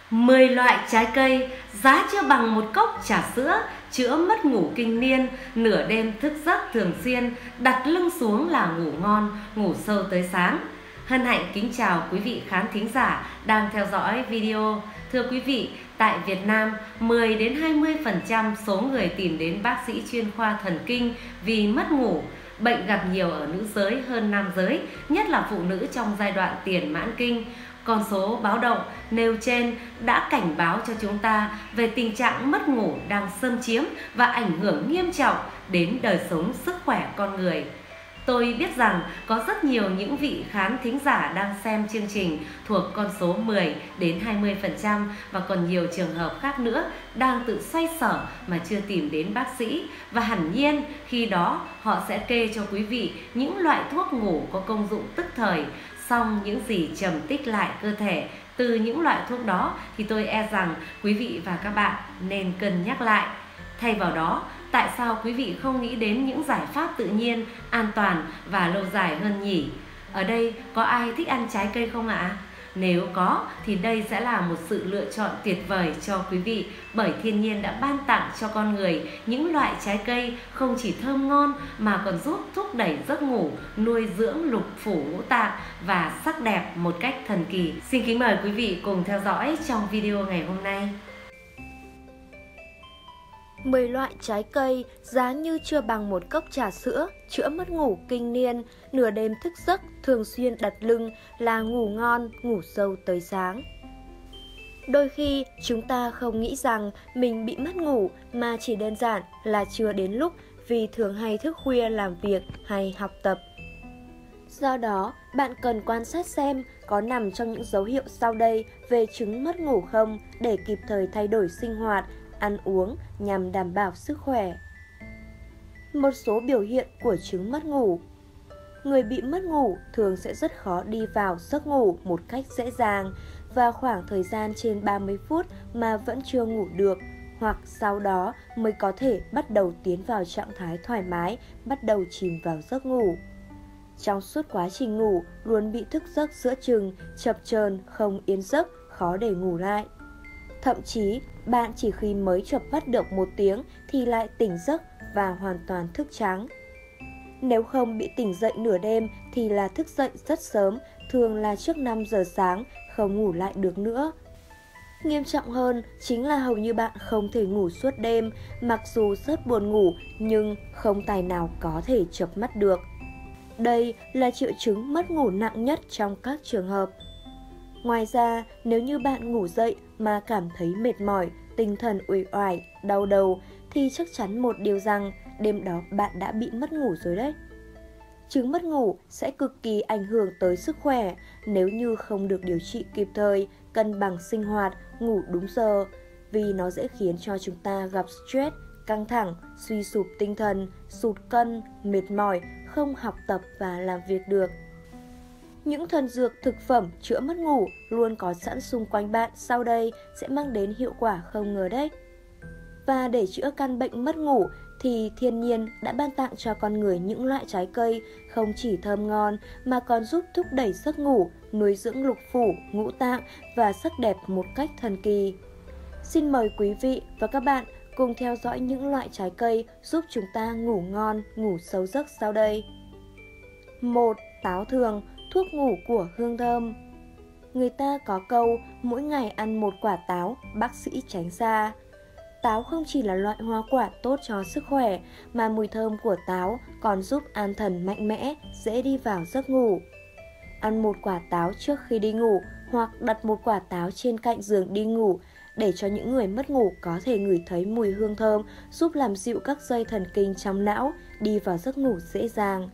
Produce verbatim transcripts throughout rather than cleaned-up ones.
mười loại trái cây giá chưa bằng một cốc trà sữa, chữa mất ngủ kinh niên, nửa đêm thức giấc thường xuyên, đặt lưng xuống là ngủ ngon, ngủ sâu tới sáng. Hân hạnh kính chào quý vị khán thính giả đang theo dõi video. Thưa quý vị, tại Việt Nam, mười đến hai mươi phần trăm số người tìm đến bác sĩ chuyên khoa thần kinh vì mất ngủ. Bệnh gặp nhiều ở nữ giới hơn nam giới, nhất là phụ nữ trong giai đoạn tiền mãn kinh. Con số báo động nêu trên đã cảnh báo cho chúng ta về tình trạng mất ngủ đang xâm chiếm và ảnh hưởng nghiêm trọng đến đời sống sức khỏe con người. Tôi biết rằng có rất nhiều những vị khán thính giả đang xem chương trình thuộc con số mười đến hai mươi phần trăm và còn nhiều trường hợp khác nữa đang tự xoay sở mà chưa tìm đến bác sĩ, và hẳn nhiên khi đó họ sẽ kê cho quý vị những loại thuốc ngủ có công dụng tức thời. Xong những gì trầm tích lại cơ thể từ những loại thuốc đó thì tôi e rằng quý vị và các bạn nên cân nhắc lại. Thay vào đó, tại sao quý vị không nghĩ đến những giải pháp tự nhiên, an toàn và lâu dài hơn nhỉ? Ở đây có ai thích ăn trái cây không ạ? Nếu có thì đây sẽ là một sự lựa chọn tuyệt vời cho quý vị, bởi thiên nhiên đã ban tặng cho con người những loại trái cây không chỉ thơm ngon mà còn giúp thúc đẩy giấc ngủ, nuôi dưỡng lục phủ ngũ tạng và sắc đẹp một cách thần kỳ. Xin kính mời quý vị cùng theo dõi trong video ngày hôm nay. mười loại trái cây giá như chưa bằng một cốc trà sữa, chữa mất ngủ kinh niên, nửa đêm thức giấc thường xuyên đặt lưng là ngủ ngon, ngủ sâu tới sáng. Đôi khi chúng ta không nghĩ rằng mình bị mất ngủ mà chỉ đơn giản là chưa đến lúc, vì thường hay thức khuya làm việc hay học tập. Do đó, bạn cần quan sát xem có nằm trong những dấu hiệu sau đây về chứng mất ngủ không để kịp thời thay đổi sinh hoạt, ăn uống nhằm đảm bảo sức khỏe. Một số biểu hiện của chứng mất ngủ. Người bị mất ngủ thường sẽ rất khó đi vào giấc ngủ một cách dễ dàng, và khoảng thời gian trên ba mươi phút mà vẫn chưa ngủ được, hoặc sau đó mới có thể bắt đầu tiến vào trạng thái thoải mái, bắt đầu chìm vào giấc ngủ. Trong suốt quá trình ngủ luôn bị thức giấc giữa chừng, chập chờn, không yên giấc, khó để ngủ lại. Thậm chí, bạn chỉ khi mới chợp mắt được một tiếng thì lại tỉnh giấc và hoàn toàn thức trắng. Nếu không bị tỉnh dậy nửa đêm thì là thức dậy rất sớm, thường là trước năm giờ sáng, không ngủ lại được nữa. Nghiêm trọng hơn chính là hầu như bạn không thể ngủ suốt đêm, mặc dù rất buồn ngủ nhưng không tài nào có thể chợp mắt được. Đây là triệu chứng mất ngủ nặng nhất trong các trường hợp. Ngoài ra, nếu như bạn ngủ dậy mà cảm thấy mệt mỏi, tinh thần uể oải, đau đầu thì chắc chắn một điều rằng đêm đó bạn đã bị mất ngủ rồi đấy. Chứng mất ngủ sẽ cực kỳ ảnh hưởng tới sức khỏe nếu như không được điều trị kịp thời, cân bằng sinh hoạt, ngủ đúng giờ, vì nó dễ khiến cho chúng ta gặp stress, căng thẳng, suy sụp tinh thần, sụt cân, mệt mỏi, không học tập và làm việc được. Những thần dược thực phẩm chữa mất ngủ luôn có sẵn xung quanh bạn sau đây sẽ mang đến hiệu quả không ngờ đấy. Và để chữa căn bệnh mất ngủ thì thiên nhiên đã ban tặng cho con người những loại trái cây không chỉ thơm ngon mà còn giúp thúc đẩy giấc ngủ, nuôi dưỡng lục phủ, ngũ tạng và sắc đẹp một cách thần kỳ. Xin mời quý vị và các bạn cùng theo dõi những loại trái cây giúp chúng ta ngủ ngon, ngủ sâu giấc sau đây. một. Táo thường, thuốc ngủ của hương thơm. Người ta có câu mỗi ngày ăn một quả táo, bác sĩ tránh xa. Táo không chỉ là loại hoa quả tốt cho sức khỏe mà mùi thơm của táo còn giúp an thần mạnh mẽ, dễ đi vào giấc ngủ. Ăn một quả táo trước khi đi ngủ hoặc đặt một quả táo trên cạnh giường đi ngủ để cho những người mất ngủ có thể ngửi thấy mùi hương thơm, giúp làm dịu các dây thần kinh trong não, đi vào giấc ngủ dễ dàng.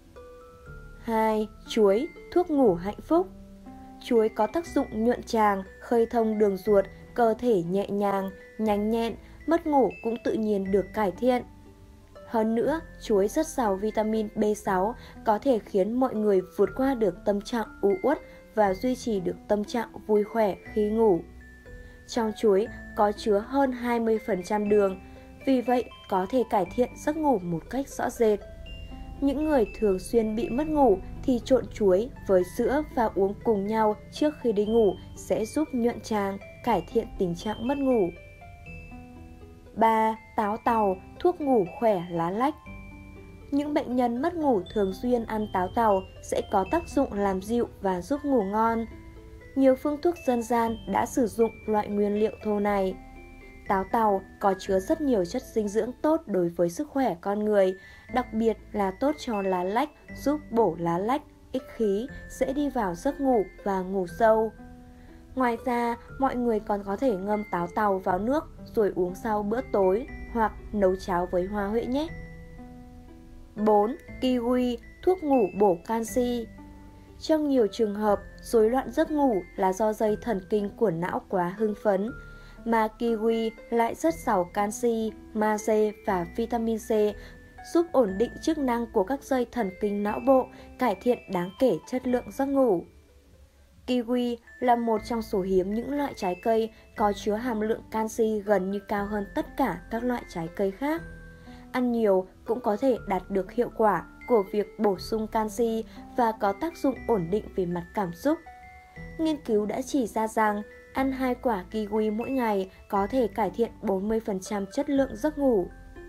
hai. Chuối, thuốc ngủ hạnh phúc. Chuối có tác dụng nhuận tràng, khơi thông đường ruột, cơ thể nhẹ nhàng, nhanh nhẹn, mất ngủ cũng tự nhiên được cải thiện. Hơn nữa, chuối rất giàu vitamin B sáu, có thể khiến mọi người vượt qua được tâm trạng u uất và duy trì được tâm trạng vui khỏe khi ngủ. Trong chuối có chứa hơn hai mươi phần trăm đường, vì vậy có thể cải thiện giấc ngủ một cách rõ rệt. Những người thường xuyên bị mất ngủ thì trộn chuối với sữa và uống cùng nhau trước khi đi ngủ sẽ giúp nhuận tràng, cải thiện tình trạng mất ngủ. ba. Táo tàu, thuốc ngủ khỏe lá lách. Những bệnh nhân mất ngủ thường xuyên ăn táo tàu sẽ có tác dụng làm dịu và giúp ngủ ngon. Nhiều phương thuốc dân gian đã sử dụng loại nguyên liệu thô này. Táo tàu có chứa rất nhiều chất dinh dưỡng tốt đối với sức khỏe con người, đặc biệt là tốt cho lá lách, giúp bổ lá lách, ích khí, dễ đi vào giấc ngủ và ngủ sâu. Ngoài ra, mọi người còn có thể ngâm táo tàu vào nước rồi uống sau bữa tối hoặc nấu cháo với hoa huệ nhé. bốn. Kiwi, thuốc ngủ bổ canxi. Trong nhiều trường hợp, rối loạn giấc ngủ là do dây thần kinh của não quá hưng phấn, mà kiwi lại rất giàu canxi, magie và vitamin C, giúp ổn định chức năng của các dây thần kinh não bộ, cải thiện đáng kể chất lượng giấc ngủ. Kiwi là một trong số hiếm những loại trái cây có chứa hàm lượng canxi gần như cao hơn tất cả các loại trái cây khác. Ăn nhiều cũng có thể đạt được hiệu quả của việc bổ sung canxi và có tác dụng ổn định về mặt cảm xúc. Nghiên cứu đã chỉ ra rằng ăn hai quả kiwi mỗi ngày có thể cải thiện bốn mươi phần trăm chất lượng giấc ngủ.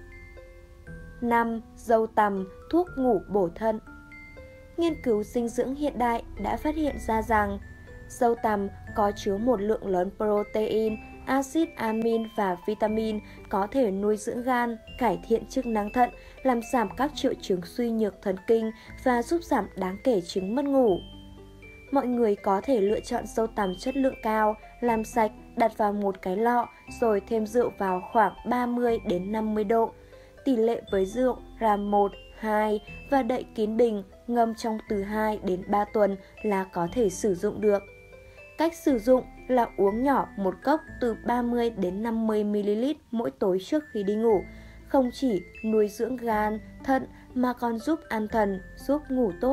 năm. Dâu tằm, thuốc ngủ bổ thận. Nghiên cứu dinh dưỡng hiện đại đã phát hiện ra rằng dâu tằm có chứa một lượng lớn protein, axit amin và vitamin có thể nuôi dưỡng gan, cải thiện chức năng thận, làm giảm các triệu chứng suy nhược thần kinh và giúp giảm đáng kể chứng mất ngủ. Mọi người có thể lựa chọn dâu tằm chất lượng cao, làm sạch, đặt vào một cái lọ rồi thêm rượu vào khoảng ba mươi đến năm mươi độ. Tỷ lệ với rượu là một, hai và đậy kín bình, ngâm trong từ hai đến ba tuần là có thể sử dụng được. Cách sử dụng là uống nhỏ một cốc từ ba mươi đến năm mươi mi li lít mỗi tối trước khi đi ngủ. Không chỉ nuôi dưỡng gan, thận mà còn giúp an thần, giúp ngủ tốt.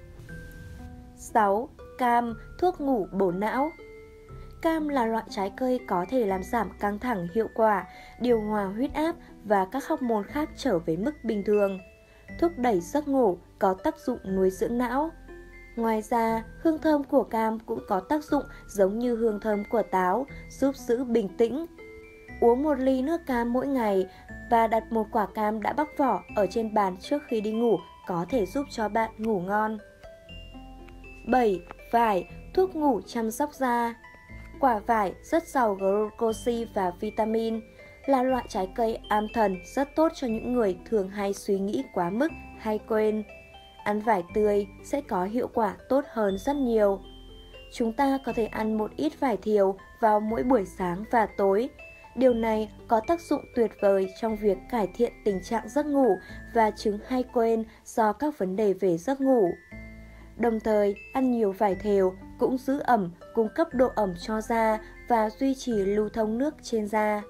sáu. Cam, thuốc ngủ bổ não. Cam là loại trái cây có thể làm giảm căng thẳng hiệu quả, điều hòa huyết áp và các hormone khác trở về mức bình thường. Thúc đẩy giấc ngủ, có tác dụng nuôi dưỡng não. Ngoài ra, hương thơm của cam cũng có tác dụng giống như hương thơm của táo, giúp giữ bình tĩnh. Uống một ly nước cam mỗi ngày và đặt một quả cam đã bóc vỏ ở trên bàn trước khi đi ngủ có thể giúp cho bạn ngủ ngon. bảy. Vải, thuốc ngủ chăm sóc da. Quả vải rất giàu glucose và vitamin, là loại trái cây an thần rất tốt cho những người thường hay suy nghĩ quá mức hay quên. Ăn vải tươi sẽ có hiệu quả tốt hơn rất nhiều. Chúng ta có thể ăn một ít vải thiều vào mỗi buổi sáng và tối. Điều này có tác dụng tuyệt vời trong việc cải thiện tình trạng giấc ngủ và chứng hay quên do các vấn đề về giấc ngủ. Đồng thời, ăn nhiều vải thiều cũng giữ ẩm, cung cấp độ ẩm cho da và duy trì lưu thông nước trên da.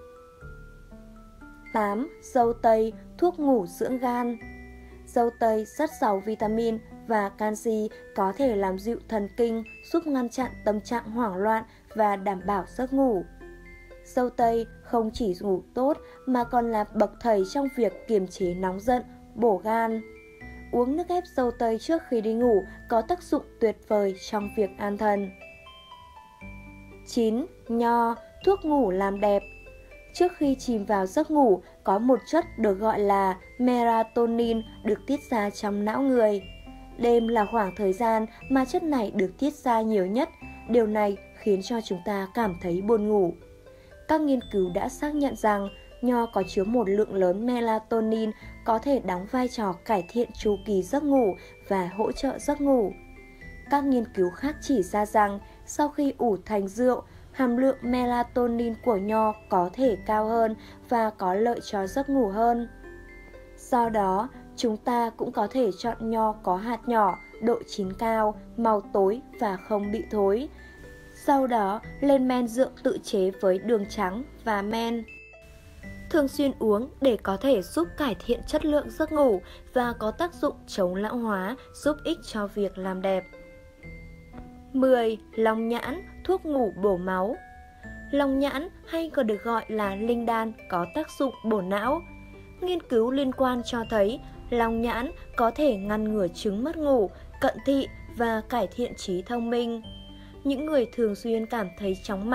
tám. Dâu tây, thuốc ngủ dưỡng gan. Dâu tây rất giàu vitamin và canxi, có thể làm dịu thần kinh, giúp ngăn chặn tâm trạng hoảng loạn và đảm bảo giấc ngủ. Dâu tây không chỉ ngủ tốt mà còn là bậc thầy trong việc kiềm chế nóng giận, bổ gan. Uống nước ép dâu tây trước khi đi ngủ có tác dụng tuyệt vời trong việc an thần. chín. Nho, thuốc ngủ làm đẹp. Trước khi chìm vào giấc ngủ, có một chất được gọi là melatonin được tiết ra trong não người. Đêm là khoảng thời gian mà chất này được tiết ra nhiều nhất. Điều này khiến cho chúng ta cảm thấy buồn ngủ. Các nghiên cứu đã xác nhận rằng nho có chứa một lượng lớn melatonin có thể đóng vai trò cải thiện chu kỳ giấc ngủ và hỗ trợ giấc ngủ. Các nghiên cứu khác chỉ ra rằng sau khi ủ thành rượu, hàm lượng melatonin của nho có thể cao hơn và có lợi cho giấc ngủ hơn. Do đó, chúng ta cũng có thể chọn nho có hạt nhỏ, độ chín cao, màu tối và không bị thối. Sau đó, lên men rượu tự chế với đường trắng và men. Thường xuyên uống để có thể giúp cải thiện chất lượng giấc ngủ và có tác dụng chống lão hóa, giúp ích cho việc làm đẹp. mười. Long nhãn, thuốc ngủ bổ máu. Long nhãn hay còn được gọi là linh đan có tác dụng bổ não. Nghiên cứu liên quan cho thấy long nhãn có thể ngăn ngừa chứng mất ngủ, cận thị và cải thiện trí thông minh. Những người thường xuyên cảm thấy chóng mặt,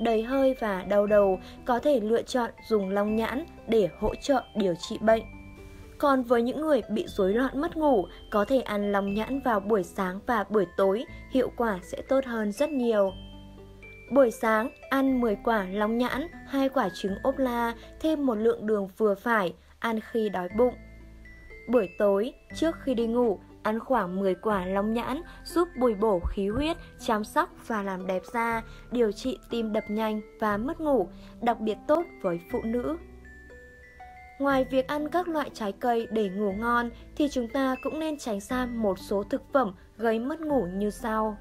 đầy hơi và đau đầu, có thể lựa chọn dùng long nhãn để hỗ trợ điều trị bệnh. Còn với những người bị rối loạn mất ngủ, có thể ăn long nhãn vào buổi sáng và buổi tối, hiệu quả sẽ tốt hơn rất nhiều. Buổi sáng, ăn mười quả long nhãn, hai quả trứng ốp la, thêm một lượng đường vừa phải, ăn khi đói bụng. Buổi tối, trước khi đi ngủ, ăn khoảng mười quả long nhãn, giúp bồi bổ khí huyết, chăm sóc và làm đẹp da, điều trị tim đập nhanh và mất ngủ, đặc biệt tốt với phụ nữ. Ngoài việc ăn các loại trái cây để ngủ ngon, thì chúng ta cũng nên tránh xa một số thực phẩm gây mất ngủ như sau.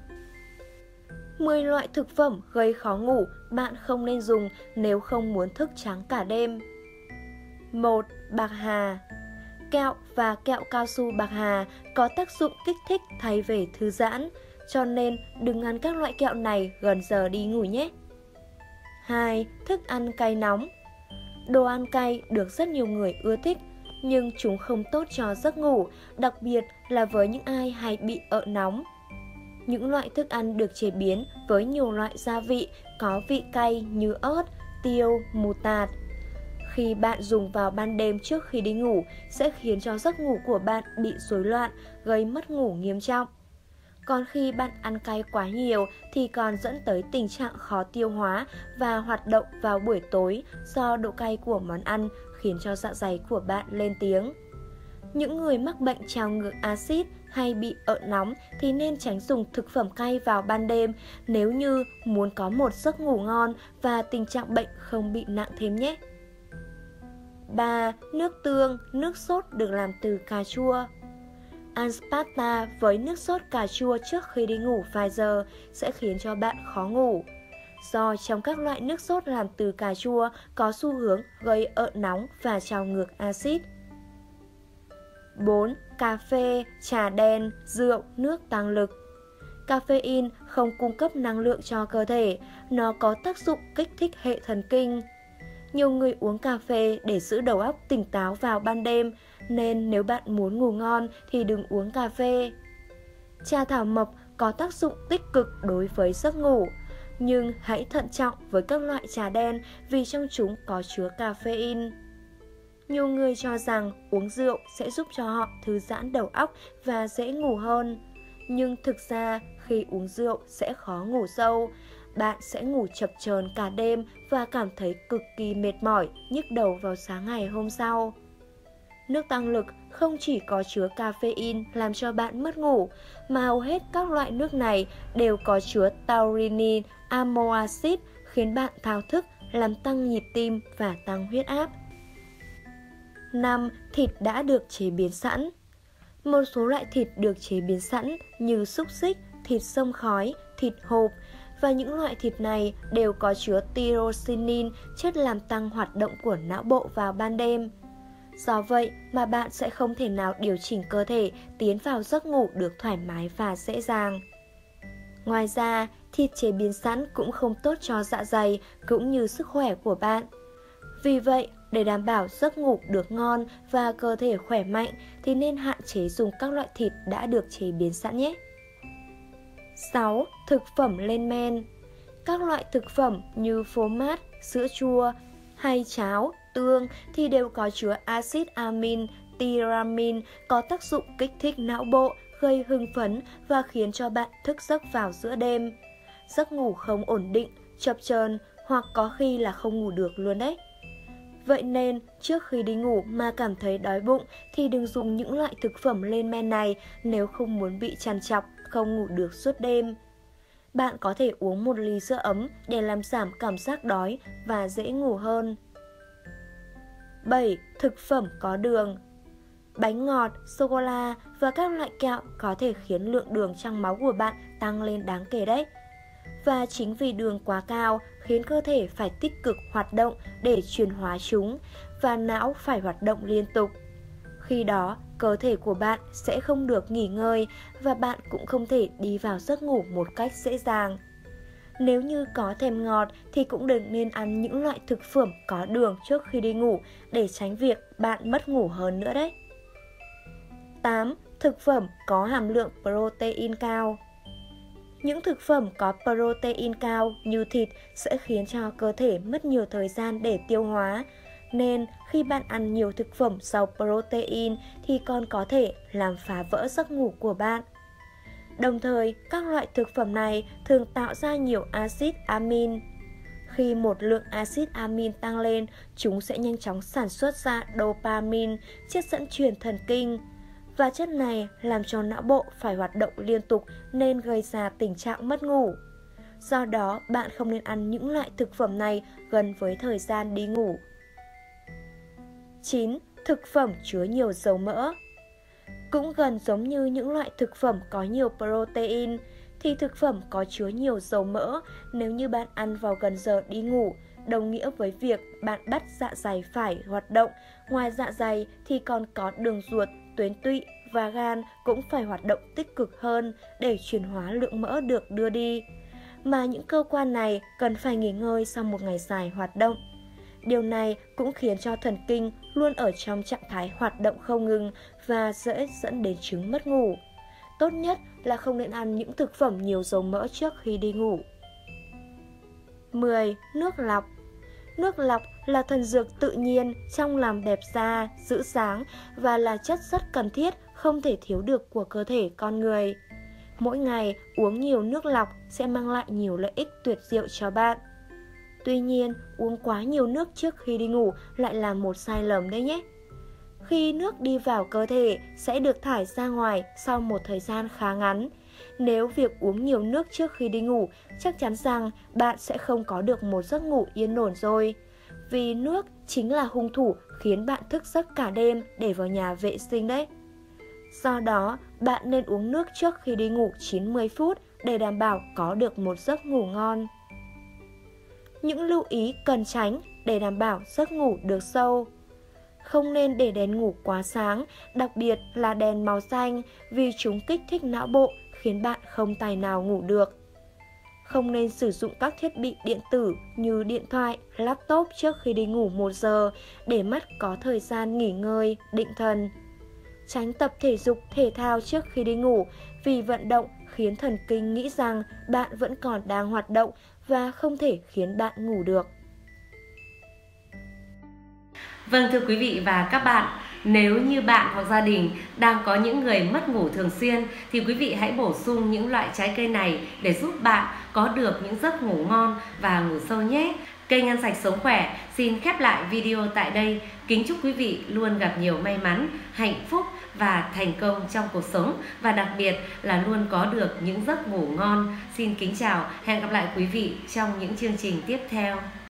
mười loại thực phẩm gây khó ngủ bạn không nên dùng nếu không muốn thức trắng cả đêm. một. Bạc hà. Kẹo và kẹo cao su bạc hà có tác dụng kích thích thay vì thư giãn, cho nên đừng ăn các loại kẹo này gần giờ đi ngủ nhé. hai. Thức ăn cay nóng. Đồ ăn cay được rất nhiều người ưa thích, nhưng chúng không tốt cho giấc ngủ, đặc biệt là với những ai hay bị ợ nóng. Những loại thức ăn được chế biến với nhiều loại gia vị có vị cay như ớt, tiêu, mù tạt. Khi bạn dùng vào ban đêm trước khi đi ngủ sẽ khiến cho giấc ngủ của bạn bị rối loạn, gây mất ngủ nghiêm trọng. Còn khi bạn ăn cay quá nhiều thì còn dẫn tới tình trạng khó tiêu hóa và hoạt động vào buổi tối do độ cay của món ăn khiến cho dạ dày của bạn lên tiếng. Những người mắc bệnh trào ngược axit hay bị ợ nóng thì nên tránh dùng thực phẩm cay vào ban đêm nếu như muốn có một giấc ngủ ngon và tình trạng bệnh không bị nặng thêm nhé. ba. Nước tương, nước sốt được làm từ cà chua. Ăn pasta với nước sốt cà chua trước khi đi ngủ vài giờ sẽ khiến cho bạn khó ngủ, do trong các loại nước sốt làm từ cà chua có xu hướng gây ợ nóng và trào ngược axit. bốn. Cà phê, trà đen, rượu, nước tăng lực. Caffeine không cung cấp năng lượng cho cơ thể, nó có tác dụng kích thích hệ thần kinh. Nhiều người uống cà phê để giữ đầu óc tỉnh táo vào ban đêm, nên nếu bạn muốn ngủ ngon thì đừng uống cà phê. Trà thảo mộc có tác dụng tích cực đối với giấc ngủ, nhưng hãy thận trọng với các loại trà đen vì trong chúng có chứa caffeine. Nhiều người cho rằng uống rượu sẽ giúp cho họ thư giãn đầu óc và dễ ngủ hơn, nhưng thực ra khi uống rượu sẽ khó ngủ sâu. Bạn sẽ ngủ chập chờn cả đêm và cảm thấy cực kỳ mệt mỏi, nhức đầu vào sáng ngày hôm sau. Nước tăng lực không chỉ có chứa caffeine làm cho bạn mất ngủ, mà hầu hết các loại nước này đều có chứa taurine, amino acid khiến bạn thao thức, làm tăng nhịp tim và tăng huyết áp. năm. Thịt đã được chế biến sẵn. Một số loại thịt được chế biến sẵn như xúc xích, thịt xông khói, thịt hộp và những loại thịt này đều có chứa tyrosinin, chất làm tăng hoạt động của não bộ vào ban đêm. Do vậy mà bạn sẽ không thể nào điều chỉnh cơ thể tiến vào giấc ngủ được thoải mái và dễ dàng. Ngoài ra, thịt chế biến sẵn cũng không tốt cho dạ dày cũng như sức khỏe của bạn. Vì vậy, để đảm bảo giấc ngủ được ngon và cơ thể khỏe mạnh thì nên hạn chế dùng các loại thịt đã được chế biến sẵn nhé. sáu. Thực phẩm lên men. Các loại thực phẩm như phô mát, sữa chua hay cháo, tương thì đều có chứa axit amin, tyramine có tác dụng kích thích não bộ, gây hưng phấn và khiến cho bạn thức giấc vào giữa đêm. Giấc ngủ không ổn định, chập chờn hoặc có khi là không ngủ được luôn đấy. Vậy nên trước khi đi ngủ mà cảm thấy đói bụng thì đừng dùng những loại thực phẩm lên men này nếu không muốn bị trằn trọc, không ngủ được suốt đêm. Bạn có thể uống một ly sữa ấm để làm giảm cảm giác đói và dễ ngủ hơn. bảy. Thực phẩm có đường. Bánh ngọt, sô-cô-la và các loại kẹo có thể khiến lượng đường trong máu của bạn tăng lên đáng kể đấy. Và chính vì đường quá cao khiến cơ thể phải tích cực hoạt động để chuyển hóa chúng và não phải hoạt động liên tục. Khi đó, cơ thể của bạn sẽ không được nghỉ ngơi và bạn cũng không thể đi vào giấc ngủ một cách dễ dàng. Nếu như có thèm ngọt thì cũng đừng nên ăn những loại thực phẩm có đường trước khi đi ngủ để tránh việc bạn mất ngủ hơn nữa đấy. tám. Thực phẩm có hàm lượng protein cao. Những thực phẩm có protein cao như thịt sẽ khiến cho cơ thể mất nhiều thời gian để tiêu hóa, nên khi bạn ăn nhiều thực phẩm giàu protein thì còn có thể làm phá vỡ giấc ngủ của bạn. Đồng thời, các loại thực phẩm này thường tạo ra nhiều axit amin. Khi một lượng axit amin tăng lên, chúng sẽ nhanh chóng sản xuất ra dopamine, chất dẫn truyền thần kinh. Và chất này làm cho não bộ phải hoạt động liên tục nên gây ra tình trạng mất ngủ. Do đó, bạn không nên ăn những loại thực phẩm này gần với thời gian đi ngủ. chín. Thực phẩm chứa nhiều dầu mỡ. Cũng gần giống như những loại thực phẩm có nhiều protein, thì thực phẩm có chứa nhiều dầu mỡ nếu như bạn ăn vào gần giờ đi ngủ, đồng nghĩa với việc bạn bắt dạ dày phải hoạt động. Ngoài dạ dày thì còn có đường ruột, tuyến tụy và gan cũng phải hoạt động tích cực hơn để chuyển hóa lượng mỡ được đưa đi. Mà những cơ quan này cần phải nghỉ ngơi sau một ngày dài hoạt động. Điều này cũng khiến cho thần kinh luôn ở trong trạng thái hoạt động không ngừng và dễ dẫn đến chứng mất ngủ. Tốt nhất là không nên ăn những thực phẩm nhiều dầu mỡ trước khi đi ngủ. mười. Nước lọc. Nước lọc là thần dược tự nhiên trong làm đẹp da, giữ sáng và là chất rất cần thiết, không thể thiếu được của cơ thể con người. Mỗi ngày uống nhiều nước lọc sẽ mang lại nhiều lợi ích tuyệt diệu cho bạn. Tuy nhiên, uống quá nhiều nước trước khi đi ngủ lại là một sai lầm đấy nhé. Khi nước đi vào cơ thể sẽ được thải ra ngoài sau một thời gian khá ngắn. Nếu việc uống nhiều nước trước khi đi ngủ, chắc chắn rằng bạn sẽ không có được một giấc ngủ yên ổn rồi. Vì nước chính là hung thủ khiến bạn thức giấc cả đêm để vào nhà vệ sinh đấy. Do đó, bạn nên uống nước trước khi đi ngủ chín mươi phút để đảm bảo có được một giấc ngủ ngon. Những lưu ý cần tránh để đảm bảo giấc ngủ được sâu. Không nên để đèn ngủ quá sáng, đặc biệt là đèn màu xanh vì chúng kích thích não bộ khiến bạn không tài nào ngủ được. Không nên sử dụng các thiết bị điện tử như điện thoại, laptop trước khi đi ngủ một giờ để mắt có thời gian nghỉ ngơi, định thần. Tránh tập thể dục thể thao trước khi đi ngủ vì vận động khiến thần kinh nghĩ rằng bạn vẫn còn đang hoạt động và không thể khiến bạn ngủ được. Vâng, thưa quý vị và các bạn, nếu như bạn hoặc gia đình đang có những người mất ngủ thường xuyên thì quý vị hãy bổ sung những loại trái cây này để giúp bạn có được những giấc ngủ ngon và ngủ sâu nhé. Kênh Ăn Sạch Sống Khỏe xin khép lại video tại đây. Kính chúc quý vị luôn gặp nhiều may mắn, hạnh phúc và thành công trong cuộc sống, và đặc biệt là luôn có được những giấc ngủ ngon. Xin kính chào, hẹn gặp lại quý vị trong những chương trình tiếp theo.